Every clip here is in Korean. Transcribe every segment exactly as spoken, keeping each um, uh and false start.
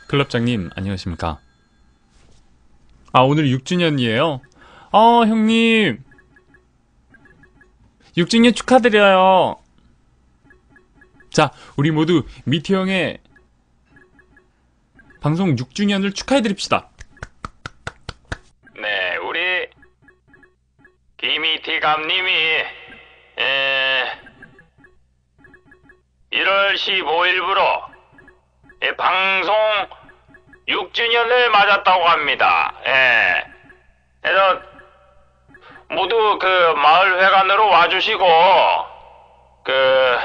클럽장님, 안녕하십니까. 아, 오늘 육 주년이에요? 아, 형님. 육 주년 축하드려요. 자, 우리 모두 미티 형의 방송 육 주년을 축하해드립시다. 네, 우리 김이티 감님이 에, 일월 십오일부로 방송 육 주년을 맞았다고 합니다. 예. 그래서 모두 그 마을 회관으로 와주시고 그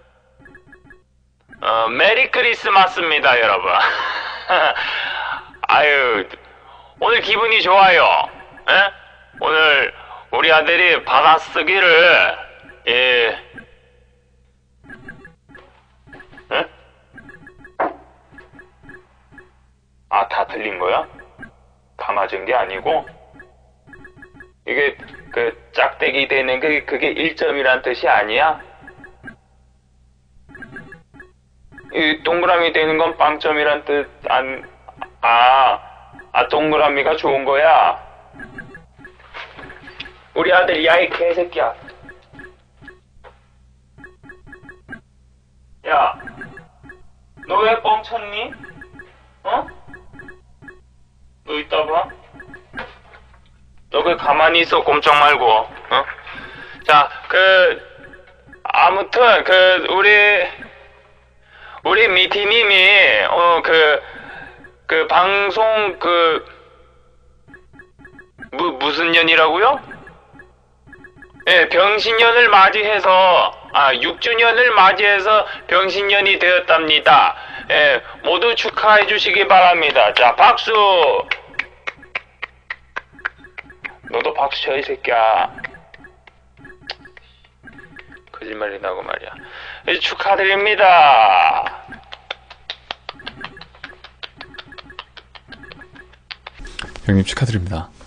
어, 메리 크리스마스입니다, 여러분. 아유, 오늘 기분이 좋아요. 예? 오늘 우리 아들이 받아쓰기를 예. 예? 아, 다 틀린 거야? 다 맞은 게 아니고? 이게 그 짝대기 되는 게 그게 일 점이란 뜻이 아니야? 이 동그라미 되는 건 빵점이란 뜻 안, 아, 아 동그라미가 좋은 거야? 우리 아들, 야, 이 개새끼야. 야, 너 왜 뻥쳤니? 어? 너 이따 봐. 너 그 가만히 있어, 꼼짝 말고. 어? 자, 그 아무튼 그 우리 우리 미티님이 어 그 그 방송 그 무, 무슨 년이라고요? 예, 병신년을 맞이해서 아 육 주년을 맞이해서 병신년이 되었답니다. 예, 모두 축하해 주시기 바랍니다. 자, 박수. 너도 박수 쳐, 이 새끼야. 거짓말이 나고 말이야. 예, 축하드립니다. 형님 축하드립니다.